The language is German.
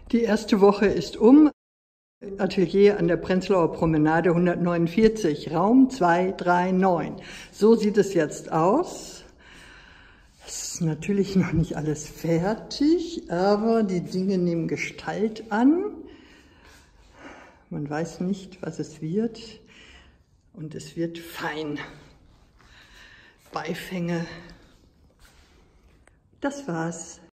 Die erste Woche ist um. Atelier an der Prenzlauer Promenade 149, Raum 239. So sieht es jetzt aus. Es ist natürlich noch nicht alles fertig, aber die Dinge nehmen Gestalt an. Man weiß nicht, was es wird, und es wird fein. Beifänge. Das war's.